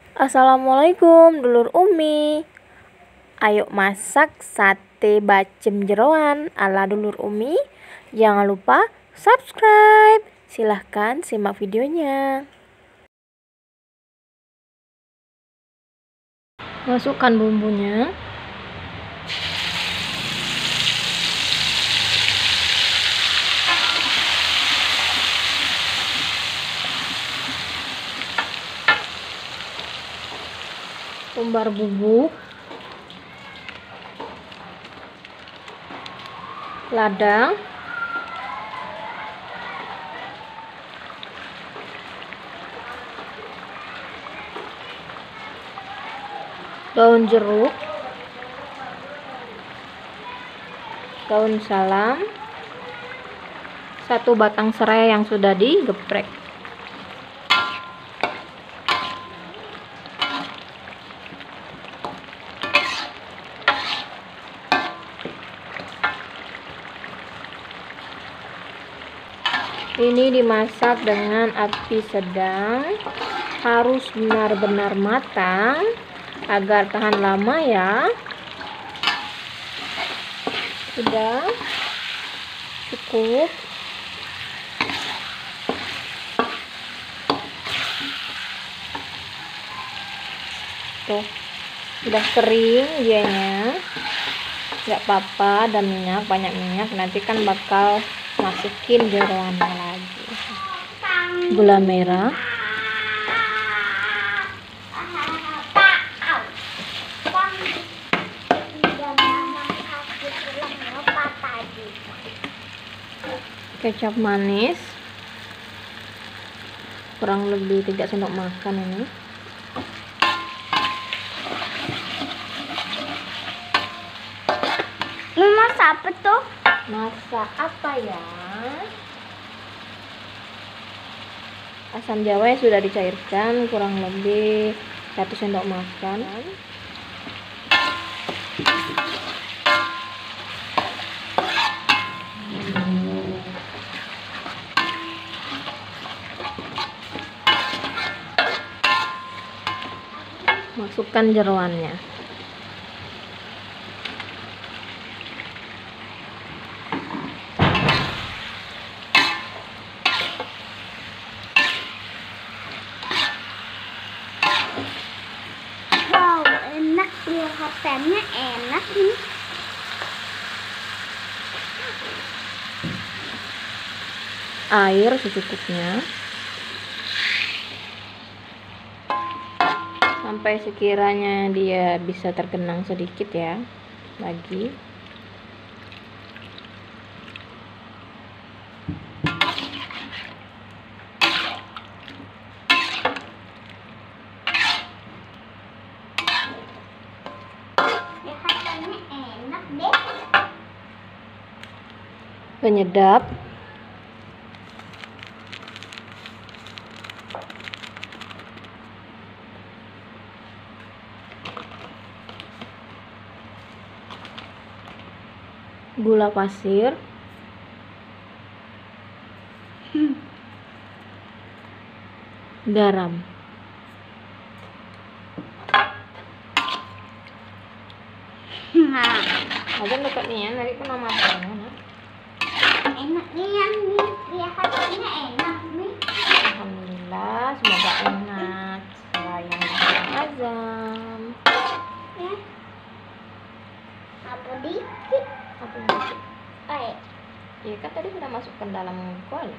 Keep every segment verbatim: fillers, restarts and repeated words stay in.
Assalamualaikum dulur Umi. Ayo masak sate bacem jeroan ala dulur Umi. Jangan lupa subscribe. Silahkan simak videonya. Masukkan bumbunya. Umbar bubuk, lada, daun jeruk, daun salam, satu batang serai yang sudah digeprek. Ini dimasak dengan api sedang, harus benar-benar matang agar tahan lama ya. Sudah cukup. Tuh, sudah kering dianya. Nggak apa-apa, ada minyak, banyak minyak, nanti kan bakal masukin jeroannya lagi. Gula merah, kecap manis kurang lebih tiga sendok makan ini. Masak apa tuh? Masak apa ya? Asam jawa yang sudah dicairkan kurang lebih satu sendok makan. Masukkan jeroannya. Wow, enak, lihatannya enak nih. Air secukupnya. Sampai sekiranya dia bisa tergenang sedikit ya. Lagi. Lihatannya enak deh. Penyedap. Gula pasir. Hmm. Garam. Nah, Ada dekat nih ya, nanti pun makan. enak nih yang nih, lihatannya enak nih. Alhamdulillah, semoga enak. Sayang azam. Ya. Apa dikit? Apa ini? Eh, Iya kan tadi sudah masuk ke dalam kuali.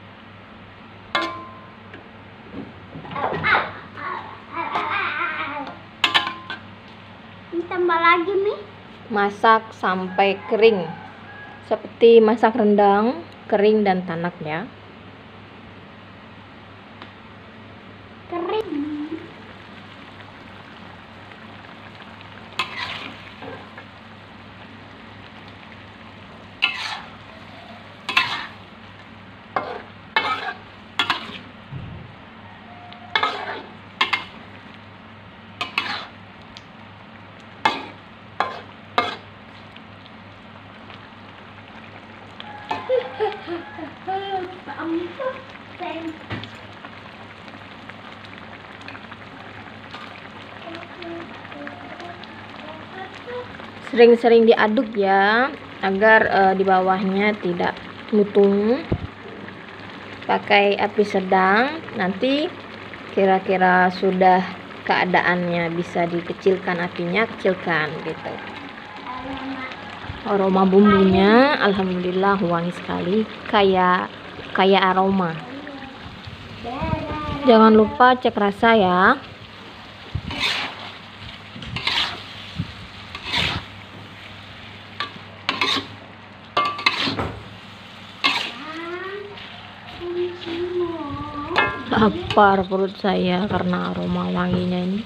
ini tambah lagi nih. Masak sampai kering. Seperti masak rendang, kering dan tanak ya. Kering. sering-sering diaduk ya, agar uh, di bawahnya tidak lutung. Pakai api sedang, nanti kira-kira sudah keadaannya bisa dikecilkan apinya, kecilkan gitu. Aroma bumbunya alhamdulillah wangi sekali, kayak kayak aroma. Jangan lupa cek rasa ya. Lapar perut saya karena aroma wanginya ini.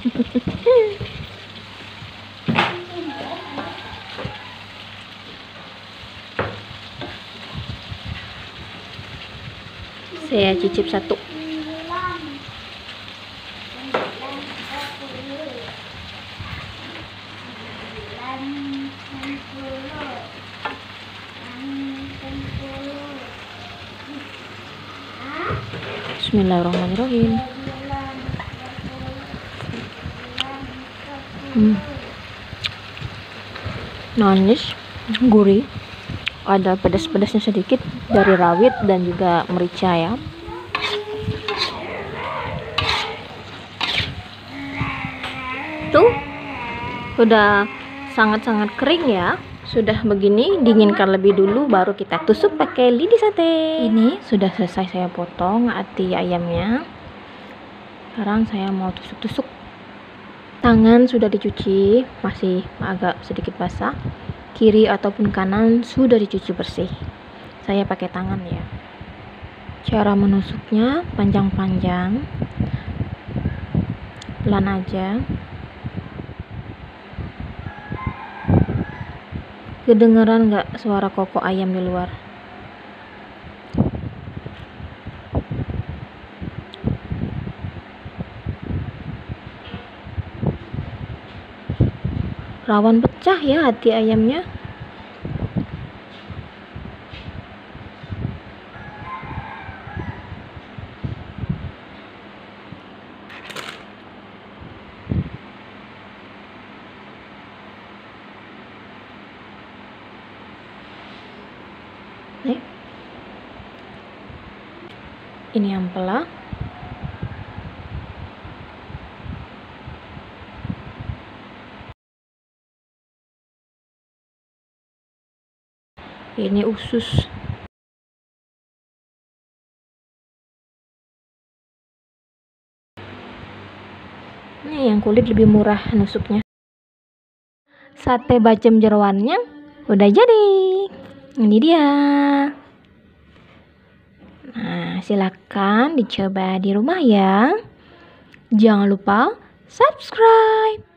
Saya cicip satu. Bismillahirrahmanirrahim. Hmm. Manis, gurih, ada pedas-pedasnya sedikit dari rawit dan juga merica ya. Tuh, sudah sangat-sangat kering ya. Sudah begini, dinginkan lebih dulu baru kita tusuk pakai lidi sate. Ini sudah selesai saya potong hati ayamnya. Sekarang saya mau tusuk-tusuk. Tangan sudah dicuci, masih agak sedikit basah. Kiri ataupun kanan sudah dicuci bersih. Saya pakai tangan ya. Cara menusuknya panjang-panjang, pelan aja. Kedengeran nggak suara kokok ayam di luar? Rawan pecah ya hati ayamnya. Nih. Ini ampela. Ini usus. Ini yang kulit lebih murah nusuknya. Sate bacem jeroannya udah jadi. Ini dia. Nah, silakan dicoba di rumah ya. Jangan lupa subscribe.